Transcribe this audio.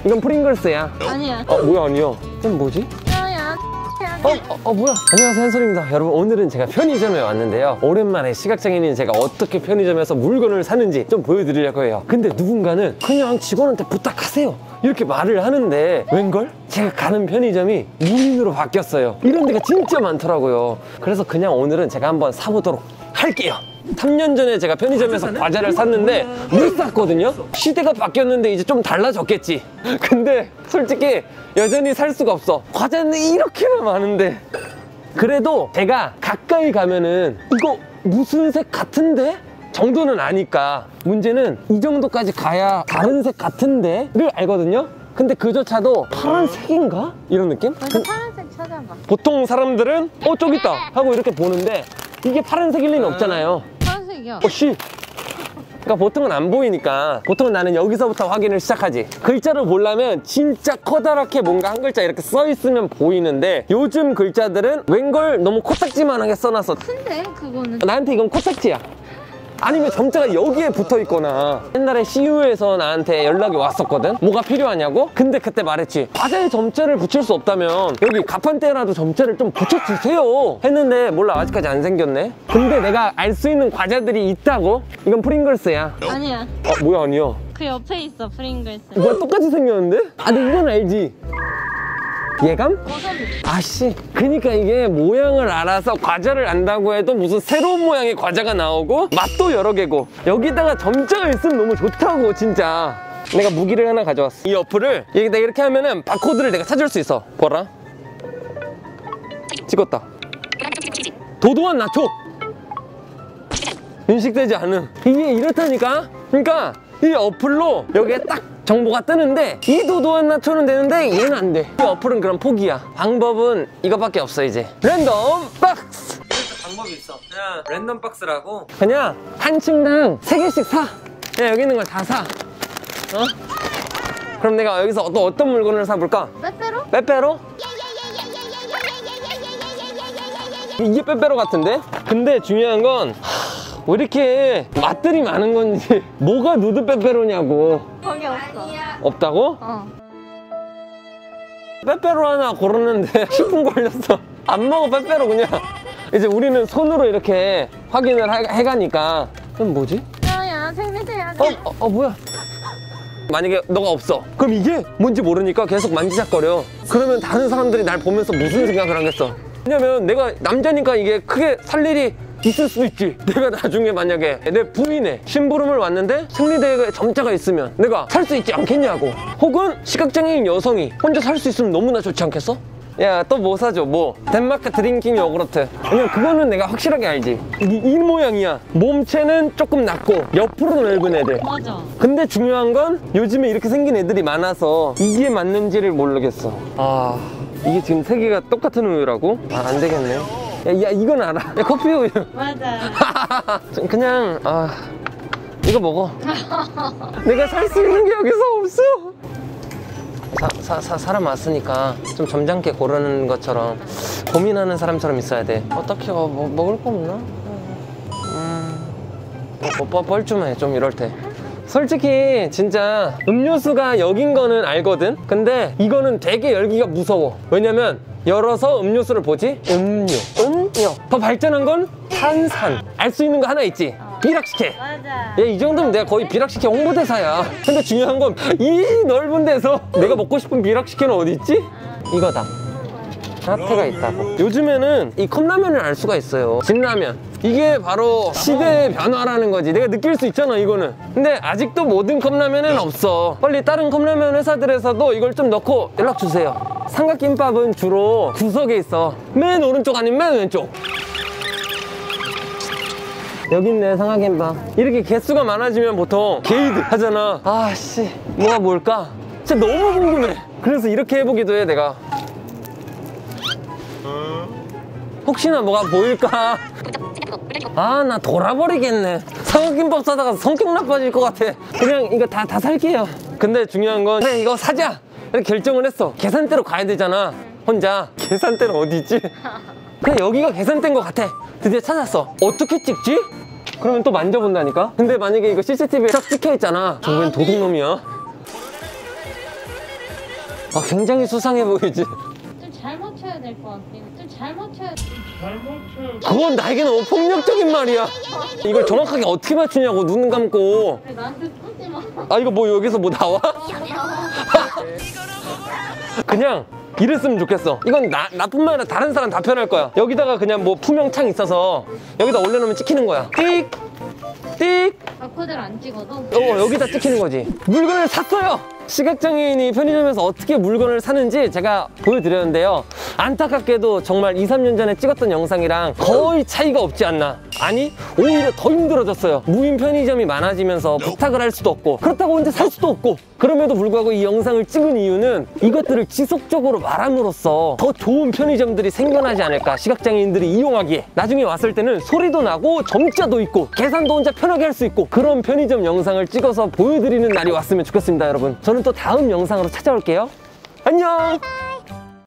이건 프링글스야. 아니야. 뭐야 아니야. 이건 뭐지? 뭐야. 안녕하세요, 한솔입니다. 여러분, 오늘은 제가 편의점에 왔는데요. 오랜만에 시각장애인인 제가 어떻게 편의점에서 물건을 사는지 좀 보여드리려고 해요. 근데 누군가는 그냥 직원한테 부탁하세요 이렇게 말을 하는데 웬걸? 제가 가는 편의점이 무인으로 바뀌었어요. 이런 데가 진짜 많더라고요. 그래서 그냥 오늘은 제가 한번 사보도록 할게요. 3년 전에 제가 편의점에서 과자를 샀는데 못 샀거든요. 시대가 바뀌었는데 이제 좀 달라졌겠지. 근데 솔직히 여전히 살 수가 없어. 과자는 이렇게나 많은데. 그래도 제가 가까이 가면은 이거 무슨 색 같은데? 정도는 아니까. 문제는 이 정도까지 가야 다른 색 같은데? 를 알거든요. 근데 그조차도 파란색인가? 이런 느낌? 파란색 찾아봐. 보통 사람들은 저기 있다 하고 이렇게 보는데 이게 파란색일 리는 없잖아요. 파란색이야. 씨. 그러니까 보통은 안 보이니까 보통은 나는 여기서부터 확인을 시작하지. 글자를 보려면 진짜 커다랗게 뭔가 한 글자 이렇게 써 있으면 보이는데 요즘 글자들은 웬걸 너무 코딱지만하게 써놨어. 큰데 그거는. 나한테 이건 코딱지야. 아니면 점자가 여기에 붙어 있거나. 옛날에 CU에서 나한테 연락이 왔었거든. 뭐가 필요하냐고? 근데 그때 말했지. 과자에 점자를 붙일 수 없다면 여기 가판대라도 점자를 좀 붙여주세요 했는데 몰라, 아직까지 안 생겼네. 근데 내가 알 수 있는 과자들이 있다고? 이건 프링글스야. 아니야. 뭐야 아니야. 그 옆에 있어 프링글스. 뭐야, 똑같이 생겼는데? 근데 이건 알지. 예감? 버섯이. 아씨, 그니까 이게 모양을 알아서 과자를 안다고 해도 무슨 새로운 모양의 과자가 나오고 맛도 여러 개고 여기다가 점자가 있으면 너무 좋다고. 진짜 내가 무기를 하나 가져왔어. 이 어플을 여기다 이렇게 하면은 바코드를 내가 찾을 수 있어. 봐라, 찍었다. 도도한 나초 인식되지 않음. 이게 이렇다니까. 그러니까 이 어플로 여기에 딱 정보가 뜨는데 이 도도한 나초는 되는데 얘는 안 돼. 이 어플은 그럼 포기야. 방법은 이거밖에 없어. 이제 랜덤 박스. 방법이 있어. 그냥 랜덤 박스라고 그냥 한 층당 3개씩 사. 그냥 여기 있는 걸 다 사. 그럼 내가 여기서 또 어떤 물건을 사볼까? 빼빼로? 빼빼로? 이게 빼빼로 같은데? 근데 중요한 건 왜 이렇게 맛들이 많은 건지. 뭐가 누드 빼빼로냐고. 거기 없어. 없다고? 빼빼로 하나 고르는데 10분 걸렸어. 안 먹어 빼빼로 그냥. 이제 우리는 손으로 이렇게 확인을 해가니까. 그럼 뭐지? 야 생리대야. 뭐야. 만약에 너가 없어, 그럼 이게 뭔지 모르니까 계속 만지작거려. 그러면 다른 사람들이 날 보면서 무슨 생각을 하겠어. 왜냐면 내가 남자니까 이게 크게 살 일이 있을 수도 있지. 내가 나중에 만약에 내 부인의 심부름을 왔는데 생리대에 점자가 있으면 내가 살 수 있지 않겠냐고. 혹은 시각장애인 여성이 혼자 살 수 있으면 너무나 좋지 않겠어? 야, 또 뭐 사줘? 뭐 덴마크 드링킹 요구르트. 왜냐면 그거는 내가 확실하게 알지. 이 모양이야. 몸체는 조금 낮고 옆으로 넓은 애들. 맞아. 근데 중요한 건 요즘에 이렇게 생긴 애들이 많아서 이게 맞는지를 모르겠어. 이게 지금 3개가 똑같은 우유라고? 안 되겠네. 야, 이건 알아. 야, 커피 우유. 맞아. 그냥 이거 먹어. 내가 살 수 있는 게 여기서 없어. 사람 왔으니까 좀 점잖게 고르는 것처럼 고민하는 사람처럼 있어야 돼. 어떻게 먹을 거 없나? 뻘쭘해 좀 이럴 때. 솔직히 진짜 음료수가 여긴 거는 알거든? 근데 이거는 되게 열기가 무서워. 왜냐면 열어서 음료수를 보지? 음료. 더 발전한 건 탄산. 알 수 있는 거 하나 있지? 비락식혜. 맞아. 이 정도면 내가 거의 비락식혜 홍보대사야. 근데 중요한 건 이 넓은 데서 내가 먹고 싶은 비락식혜는 어디 있지? 이거다. 핫테가 있다고. 요즘에는 이 컵라면을 알 수가 있어요. 진라면. 이게 바로 시대의 변화라는 거지. 내가 느낄 수 있잖아 이거는. 근데 아직도 모든 컵라면은 없어. 빨리 다른 컵라면 회사들에서도 이걸 좀 넣고 연락 주세요. 삼각김밥은 주로 구석에 있어. 맨 오른쪽 아니면 맨 왼쪽. 여기 있네 삼각김밥. 이렇게 개수가 많아지면 보통 게이드 하잖아. 아씨 뭐가 뭘까? 진짜 너무 궁금해. 그래서 이렇게 해보기도 해 내가. 혹시나 뭐가 보일까? 나 돌아버리겠네. 삼각김밥 사다가 성격 나빠질 것 같아. 그냥 이거 다 살게요. 근데 중요한 건 그래 이거 사자 이렇게 결정을 했어. 계산대로 가야 되잖아 혼자. 계산대는 어디 있지? 그냥 여기가 계산대인 것 같아. 드디어 찾았어. 어떻게 찍지? 그러면 또 만져본다니까? 근데 만약에 이거 CCTV에 딱 찍혀있잖아. 저건 도둑놈이야. 아, 굉장히 수상해 보이지? 좀 잘 맞춰야 될 것 같아요. 좀 잘 맞춰야 돼. 그건 나에게 너무 폭력적인 말이야. 이걸 정확하게 어떻게 맞추냐고, 눈 감고. 그래, 나한테 쏘지 마. 아, 이거 뭐 여기서 뭐 나와? 그냥 이랬으면 좋겠어. 이건 나뿐만 아니라 다른 사람 다 편할 거야. 여기다가 그냥 뭐 투명창 있어서 여기다 올려놓으면 찍히는 거야. 띡! 띡! 바코드를 안 찍어도. 여기다 찍히는 거지. 물건을 샀어요. 시각장애인이 편의점에서 어떻게 물건을 사는지 제가 보여드렸는데요. 안타깝게도 정말 2, 3년 전에 찍었던 영상이랑 거의 차이가 없지 않나. 아니, 오히려 더 힘들어졌어요. 무인 편의점이 많아지면서 부탁을 할 수도 없고, 그렇다고 혼자 살 수도 없고. 그럼에도 불구하고 이 영상을 찍은 이유는 이것들을 지속적으로 말함으로써 더 좋은 편의점들이 생겨나지 않을까, 시각장애인들이 이용하기에. 나중에 왔을 때는 소리도 나고 점자도 있고 계산도 혼자 편하게 할 수 있고, 그런 편의점 영상을 찍어서 보여드리는 날이 왔으면 좋겠습니다. 여러분, 저는 또 다음 영상으로 찾아올게요. 안녕.